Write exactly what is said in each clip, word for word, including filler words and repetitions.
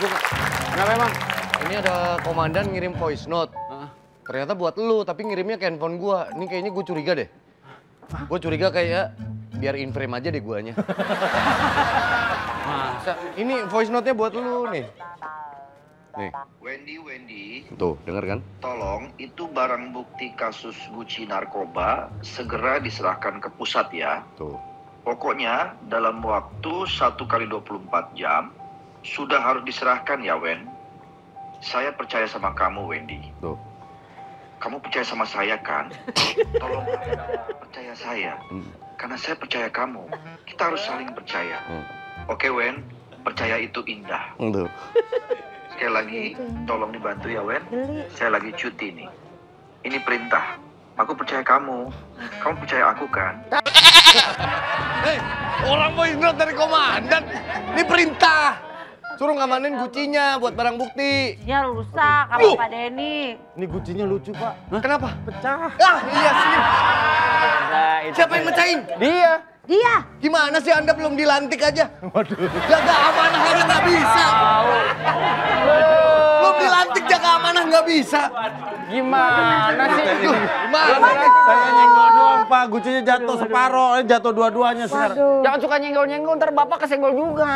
suka. Kenapa emang? Ini ada komandan ngirim voice note. Uh. Ternyata buat lu, tapi ngirimnya ke handphone gua. Ini kayaknya gue curiga deh. Gue curiga kayak biar in frame aja deh guanya. Masa? Ini voice note-nya buat lu nih. Nih. Wendy, Wendy. Tuh, denger kan? Tolong, itu barang bukti kasus Gucci narkoba segera diserahkan ke pusat ya. Tuh. Pokoknya dalam waktu satu kali dua puluh empat jam sudah harus diserahkan ya, Wen. Saya percaya sama kamu, Wendy. Tuh. Kamu percaya sama saya kan? Tolong percaya saya. Hmm. Karena saya percaya kamu. Kita harus saling percaya. Hmm. Oke, Wen. Percaya itu indah. Tuh. Sekali lagi, tolong dibantu ya, Wen. Saya lagi cuti nih. Ini perintah. Aku percaya kamu. Kamu percaya aku kan? Hei, orang voice note dari komandan. Ini perintah. Suruh ngamanin Gucci-nya buat barang bukti. Gucci-nya rusak sama Pak Denny. Ini Gucci-nya lucu, Pak. Hah? Kenapa? Pecah. Ah, iya sih. Nah, siapa yang mecahin? Dia. Dia. Gimana sih Anda belum dilantik aja? Waduh. Jaga amanah aja nggak bisa. Belum dilantik jaga amanah nggak bisa. Gimana sih? Gimana? Saya nyenggol doang, Pak. Gucinya jatuh separoh, jatuh dua-duanya sekarang. Jangan suka nyenggol-nyenggol, ntar Bapak kesenggol juga.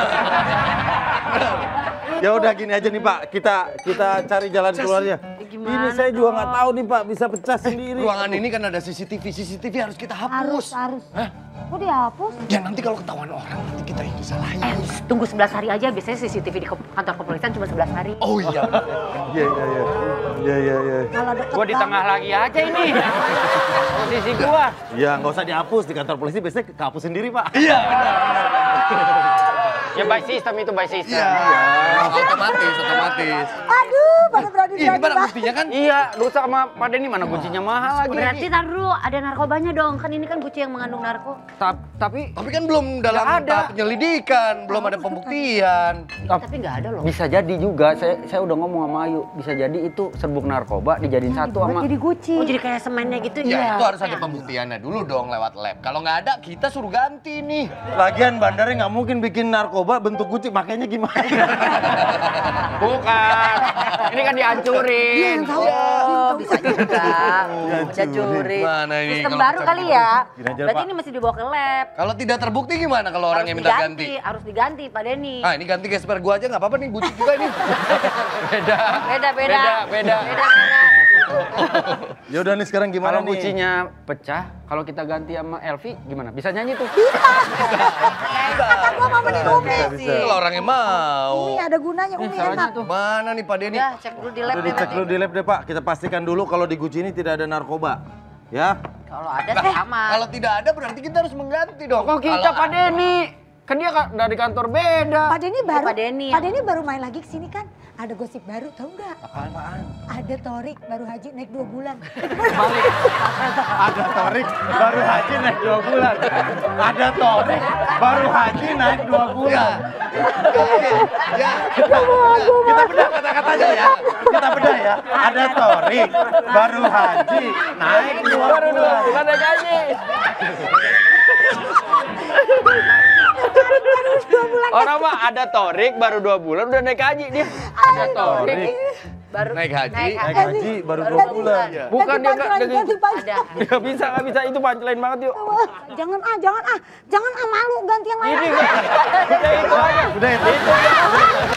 Ya udah gini aja nih, Pak. Kita kita cari jalan keluarnya. Ini saya juga nggak tahu nih, Pak. Bisa pecah sendiri. Ruangan ini kan ada C C T V. C C T V harus kita hapus. Harus, harus. Hah? Kok dihapus? Ya nanti kalau ketahuan orang, nanti kita yang disalahin. Eh, tunggu sebelas hari aja. Biasanya C C T V di kantor kepolisian cuma sebelas hari. Oh iya. Iya, iya, iya. Iya, iya, iya. Gua di tengah lagi aja ini. Posisi gua. Ya nggak usah dihapus. Di kantor polisi biasanya kehapus sendiri, Pak. Iya, benar, benar. Ya by system itu, by system. Iya, otomatis, otomatis. Aduh, pada berani-berani. Ini barang buktinya kan? Iya, rusak sama Pak Denny, mana Gucci-nya mahal lagi. Berarti tar dulu ada narkobanya dong. Kan ini kan Gucci yang mengandung narko. Ta tapi Tapi kan belum dalam ada. tahap penyelidikan, belum ada pembuktian. Tapi nggak ada loh. bisa jadi juga. Saya saya udah ngomong sama Ayu, bisa jadi itu serbuk narkoba dijadiin satu sama. Jadi Gucci. Oh, jadi kayak semennya gitu Ya, itu harus ada pembuktiannya dulu dong lewat lab. Kalau nggak ada, kita suruh ganti nih. Lagian bandarnya nggak mungkin bikin narkoba bentuk Gucci, makanya gimana? Bukan. Ini kan dihancurin. Dia yang tahu. Oh, bisa juga. Bisa curi. Mana ini Sistem kalau baru pecah kali gitu? ya. Gini aja, Berarti Pak. ini mesti dibawa ke lab. Kalau tidak terbukti gimana kalau orang yang Harus minta diganti, ganti? Harus diganti, Pak Denny. Ah, ini ganti gesper gua aja nggak apa-apa nih, Gucci juga ini. Beda. Beda, beda. Beda, beda. Beda, beda. Ya udah nih sekarang gimana Kalau nih? Gucci-nya pecah, kalau kita ganti sama Elvi gimana? Bisa nyanyi tuh? Kata gua mau mending Umi. Kalau orangnya mau. Umi ada gunanya, Umi salahnya enak. tuh. Mana nih Pak Denny? Ya, cek dulu di lab. Udah deh, dicek nanti. dulu di lab deh, Pak. Kita pastikan dulu kalau di Gucci ini tidak ada narkoba. Ya. Kalau ada sih aman. Kalau tidak ada berarti kita harus mengganti dong. Kok kita Kalau Pak Denny? Kan dia ka- dari kantor beda. Pak Denny baru, Pak Denny Pak yang- Denny baru main lagi kesini kan? Ada gosip baru, tahu nggak? Apaan? Ada Torik baru haji naik dua bulan. Ada Torik baru haji naik dua bulan. Ada Torik baru haji naik dua bulan. Ya. Kita bedah kata-katanya ya. Kita bedah ya. Ada Torik baru haji naik dua bulan. Bukan naik haji. Orang mah ada Torik baru dua bulan udah naik haji dia. Ada Torik. Baru Naik haji. naik Naik haji baru dua bulan. Bukan dia nggak Ganti dia baju. ada. nggak bisa nggak bisa itu punchline banget yuk. Jangan ah, jangan ah, jangan ah malu ganti yang lain. Ini nggak. Udah itu aja. Udah itu.